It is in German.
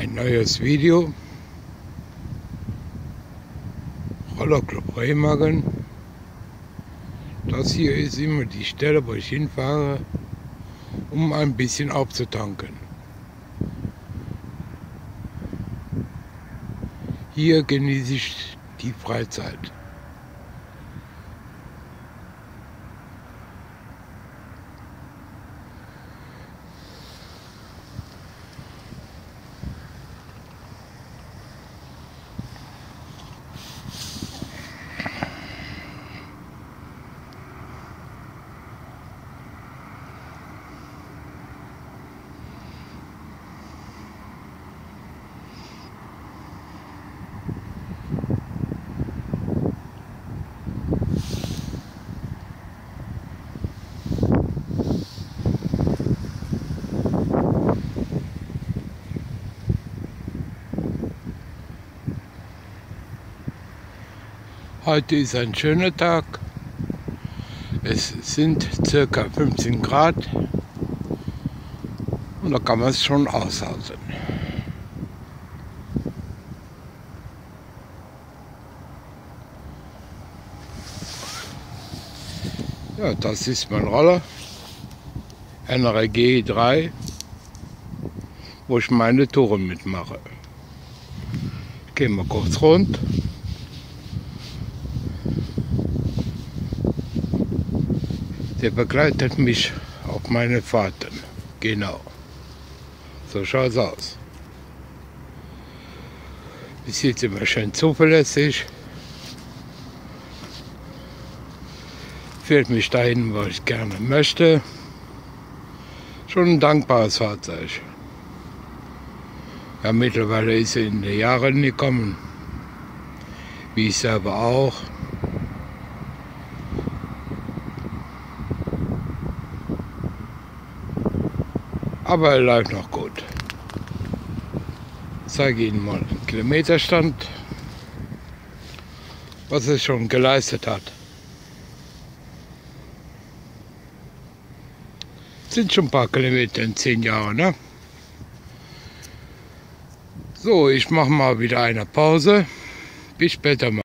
Ein neues Video. Rollerclub Remagen. Das hier ist immer die Stelle, wo ich hinfahre, um ein bisschen aufzutanken. Hier genieße ich die Freizeit. Heute ist ein schöner Tag. Es sind ca. 15 Grad und da kann man es schon aushalten. Ja, das ist mein Roller, NRG 3, wo ich meine Touren mitmache. Ich gehe mal kurz rund. Der begleitet mich auf meine Fahrten. Genau. So schaut es aus. Bis jetzt immer schön zuverlässig. Fährt mich dahin, wo ich gerne möchte. Schon ein dankbares Fahrzeug. Ja, mittlerweile ist er in den Jahren gekommen. Wie ich selber auch. Aber er läuft noch gut. Ich zeige Ihnen mal den Kilometerstand, was er schon geleistet hat. Sind schon ein paar Kilometer in 10 Jahren, ne? So, ich mache mal wieder eine Pause. Bis später mal.